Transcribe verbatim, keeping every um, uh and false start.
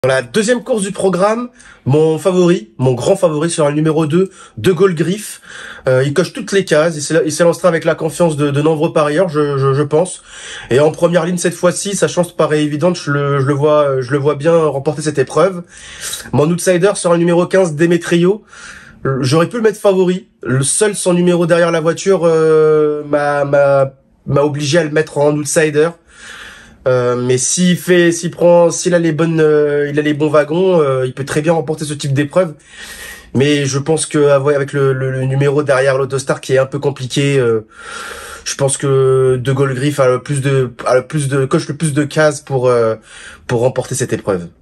Dans la deuxième course du programme, mon favori, mon grand favori sera le numéro deux, De Gaulle Griff. Euh, il coche toutes les cases, il s'é- il s'élancera avec la confiance de, de nombreux parieurs, je, je, je pense. Et en première ligne cette fois-ci, sa chance paraît évidente, je le, je le vois, je le vois bien remporter cette épreuve. Mon outsider sera le numéro quinze, Demetrio. Euh, J'aurais pu le mettre favori. Le seul son numéro derrière la voiture euh, m'a m'a m'a obligé à le mettre en outsider. Euh, mais s'il fait, s'il prend, s'il a les bonnes, euh, il a les bons wagons, euh, il peut très bien remporter ce type d'épreuve. Mais je pense que avec le, le, le numéro derrière l'Autostar qui est un peu compliqué, euh, je pense que De Gaulle Griff a le plus de, a le plus de, coche le plus de cases pour euh, pour remporter cette épreuve.